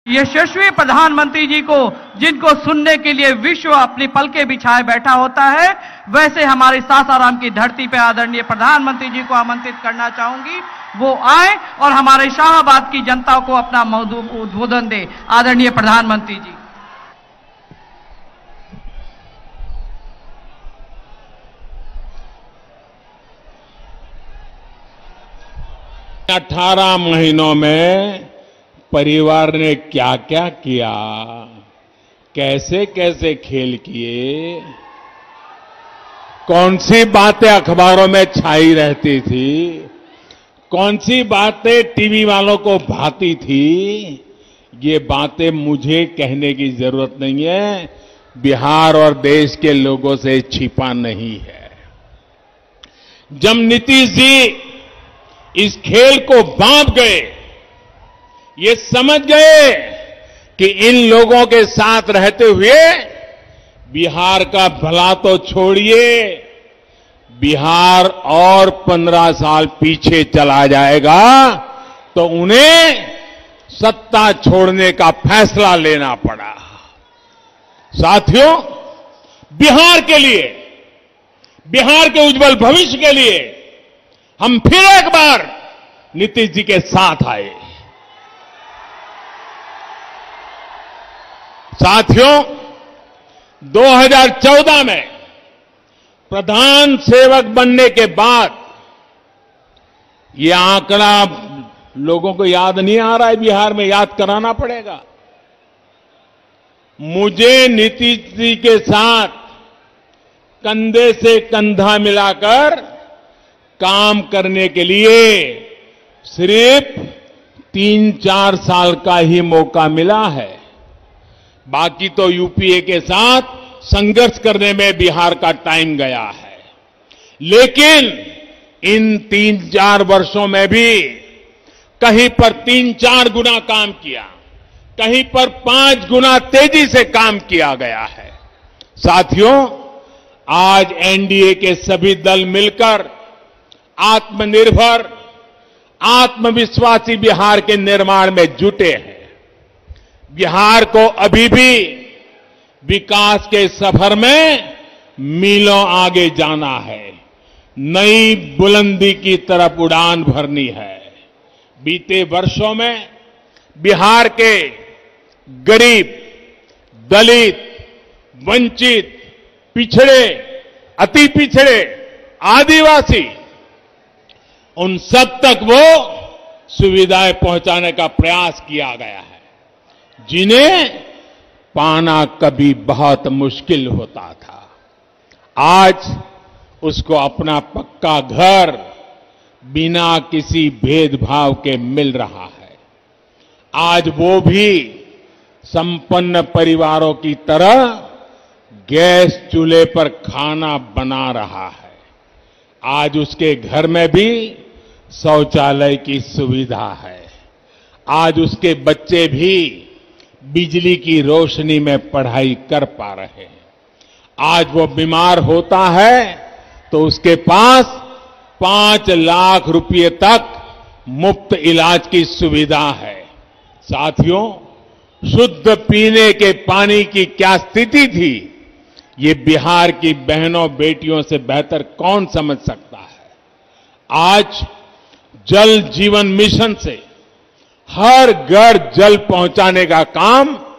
यशस्वी प्रधानमंत्री जी को, जिनको सुनने के लिए विश्व अपनी पलकें बिछाए बैठा होता है, वैसे हमारे सासाराम की धरती पर आदरणीय प्रधानमंत्री जी को आमंत्रित करना चाहूंगी। वो आए और हमारे शाहाबाद की जनता को अपना उद्बोधन दे। आदरणीय प्रधानमंत्री जी। 18 महीनों में परिवार ने क्या क्या किया, कैसे कैसे खेल किए, कौन सी बातें अखबारों में छाई रहती थी, कौन सी बातें टीवी वालों को भाती थी, ये बातें मुझे कहने की जरूरत नहीं है। बिहार और देश के लोगों से छिपा नहीं है। जब नीतीश जी इस खेल को बांध गए, ये समझ गए कि इन लोगों के साथ रहते हुए बिहार का भला तो छोड़िए, बिहार और 15 साल पीछे चला जाएगा, तो उन्हें सत्ता छोड़ने का फैसला लेना पड़ा। साथियों, बिहार के लिए, बिहार के उज्जवल भविष्य के लिए हम फिर एक बार नीतीश जी के साथ आए। साथियों, 2014 में प्रधान सेवक बनने के बाद, यह आंकड़ा लोगों को याद नहीं आ रहा है, बिहार में याद कराना पड़ेगा। मुझे नीतीश जी के साथ कंधे से कंधा मिलाकर काम करने के लिए सिर्फ 3-4 साल का ही मौका मिला है। बाकी तो यूपीए के साथ संघर्ष करने में बिहार का टाइम गया है। लेकिन इन 3-4 वर्षों में भी कहीं पर 3-4 गुना काम किया, कहीं पर 5 गुना तेजी से काम किया गया है। साथियों, आज एनडीए के सभी दल मिलकर आत्मनिर्भर, आत्मविश्वासी बिहार के निर्माण में जुटे हैं। बिहार को अभी भी विकास के सफर में मीलों आगे जाना है, नई बुलंदी की तरफ उड़ान भरनी है। बीते वर्षों में बिहार के गरीब, दलित, वंचित, पिछड़े, अति पिछड़े, आदिवासी, उन सब तक वो सुविधाएं पहुंचाने का प्रयास किया गया है, जिन्हें पाना कभी बहुत मुश्किल होता था। आज उसको अपना पक्का घर बिना किसी भेदभाव के मिल रहा है। आज वो भी संपन्न परिवारों की तरह गैस चूल्हे पर खाना बना रहा है। आज उसके घर में भी शौचालय की सुविधा है। आज उसके बच्चे भी बिजली की रोशनी में पढ़ाई कर पा रहे हैं। आज वो बीमार होता है तो उसके पास 5 लाख रुपए तक मुफ्त इलाज की सुविधा है। साथियों, शुद्ध पीने के पानी की क्या स्थिति थी, ये बिहार की बहनों बेटियों से बेहतर कौन समझ सकता है। आज जल जीवन मिशन से हर घर जल पहुंचाने का काम